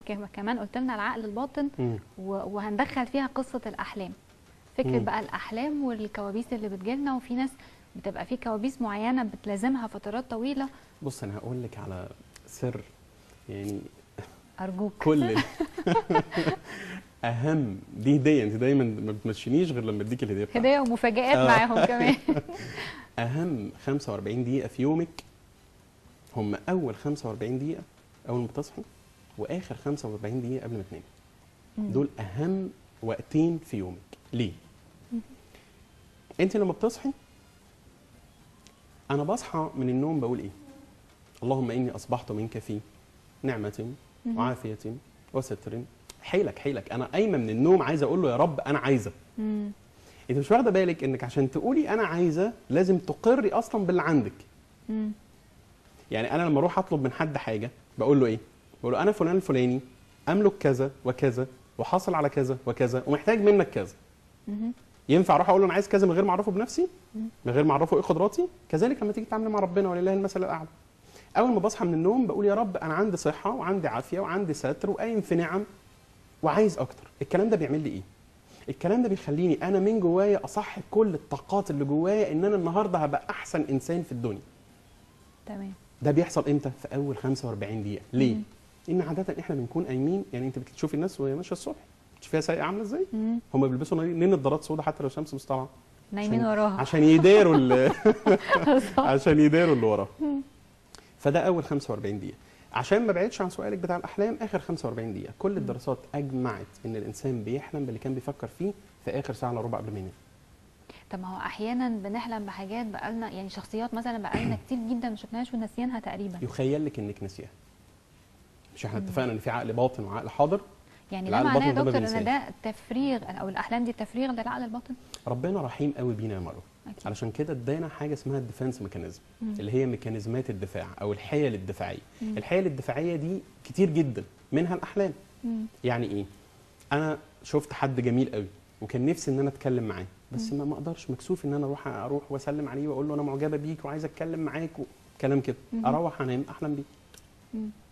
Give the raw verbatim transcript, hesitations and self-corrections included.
كمان قلت لنا العقل الباطن وهندخل فيها قصه الاحلام، فكره مم. بقى الاحلام والكوابيس اللي بتجيلنا، وفي ناس بتبقى في كوابيس معينه بتلازمها فترات طويله. بص انا هقول لك على سر يعني ارجوك كل اهم دي هديه، انت دايما ما بتمشينيش غير لما اديك الهديه بتاعتك. هديه ومفاجآت معاهم كمان. اهم خمسة وأربعين دقيقه في يومك هم اول خمسة وأربعين دقيقه اول ما بتصحي، واخر خمسة وأربعين دقيقه قبل ما تنامي. دول اهم وقتين في يومك. ليه؟ انت لما بتصحي، انا بصحى من النوم بقول ايه؟ اللهم اني اصبحت منك في نعمه وعافيه وستر. حيلك حيلك انا قايمه من النوم عايزه اقول له يا رب انا عايزه. مم. انت مش واخده بالك انك عشان تقولي انا عايزه لازم تقري اصلا باللي عندك. مم. يعني انا لما اروح اطلب من حد حاجه بقول له ايه؟ بقول له انا فلان الفلاني املك كذا وكذا وحاصل على كذا وكذا ومحتاج منك كذا. مم. ينفع اروح اقول له انا عايز كذا من غير ما اعرفه بنفسي؟ مم. من غير ما اعرفه ايه قدراتي؟ كذلك لما تيجي تتعاملي مع ربنا ولله المثل الاعلى. اول ما بصحى من النوم بقول يا رب انا عندي صحه وعندي عافيه وعندي ستر وقايم في نعم وعايز اكتر. الكلام ده بيعمل لي ايه؟ الكلام ده بيخليني انا من جوايا اصحي كل الطاقات اللي جوايا ان انا النهارده هبقى احسن انسان في الدنيا. تمام. ده بيحصل امتى؟ في اول خمسة وأربعين دقيقه. ليه؟ لان عاده احنا بنكون قايمين، يعني انت بتشوفي الناس وهي ماشيه الصبح تشوفيها سايقه عامله ازاي؟ هم بيلبسوا نين نظارات سودا حتى لو الشمس مش طالعه، نايمين وراها عشان يداروا عشان يداروا اللي وراها. فده اول خمسة وأربعين دقيقه. عشان ما بعدش عن سؤالك بتاع الاحلام، اخر خمسة وأربعين دقيقه كل الدراسات اجمعت ان الانسان بيحلم باللي كان بيفكر فيه في اخر ساعه الا ربع قبل ما ينام. طب ما هو احيانا بنحلم بحاجات بقالنا، يعني شخصيات مثلا بقالنا كتير جدا ما شفناهاش وناسيينها تقريبا. يخيل لك انك ناسيها. مش احنا اتفقنا ان في عقل باطن وعقل حاضر؟ يعني ده معناه يا دكتور ان ده تفريغ او الاحلام دي تفريغ للعقل الباطن؟ ربنا رحيم قوي بينا يا مروه. علشان كده ادانا حاجه اسمها الديفنس ميكانيزم، اللي هي ميكانيزمات الدفاع او الحيل الدفاعيه. مم. الحيل الدفاعيه دي كتير جدا منها الاحلام. مم. يعني ايه؟ انا شفت حد جميل قوي وكان نفسي ان انا اتكلم معاه، بس ما اقدرش، مكسوف ان انا اروح اروح واسلم عليه واقول له انا معجبه بيك وعايزه اتكلم معاك وكلام كده. اروح انام احلم بيه.